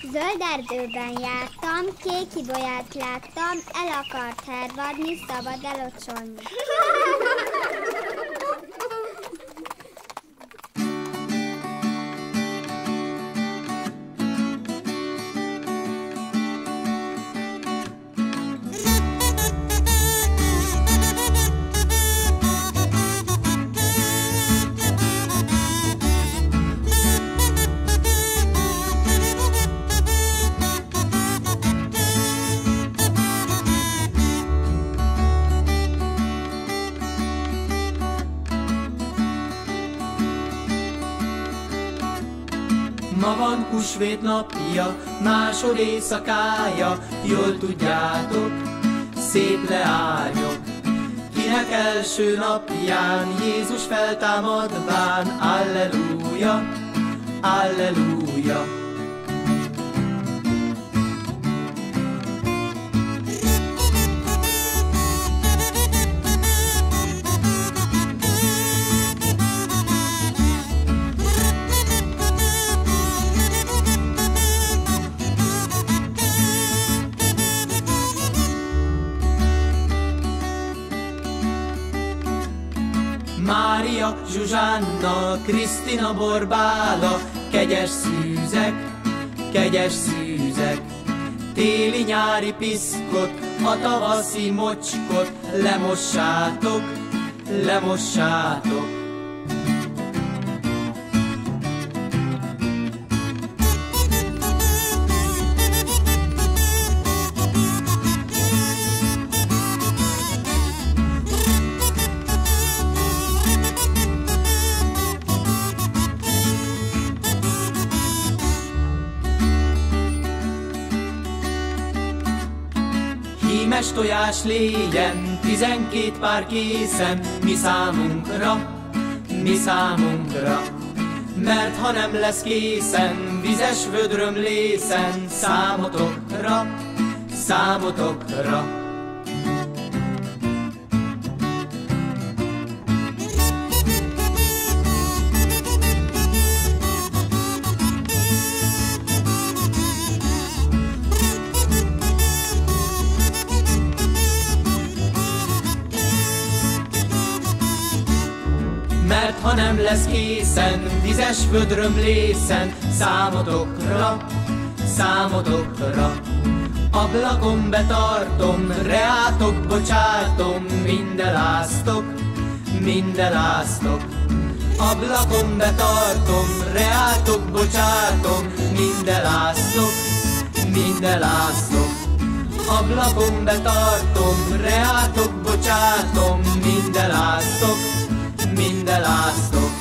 Zöld erdőben jártam, kék ibolyát láttam, el akart hervadni, szabad elocsolni. Ma van húsvét napja, másod éjszakája, jól tudjátok, szép leányok. Kinek első napján Jézus feltámadván, alleluja, alleluja. Mária, Zsuzsánna, Krisztina, Borbála, kegyes szűzek, téli-nyári piszkot, a tavaszi mocskot, lemossátok, lemossátok. Hímes tojás légyen, 12 pár készen, mi számunkra. Mert ha nem lesz készen, vizes vödröm lészen, számotokra, számotokra. Mert ha nem lesz készen, vizes vödröm lészen, számotokra, számotokra. Ablakon betartom, reátok bocsátom, mindenáztok. Ablakon betartom, reátok bocsátom, mindenáztok. Ablakon betartom, reátok bocsátom, mindenáztok.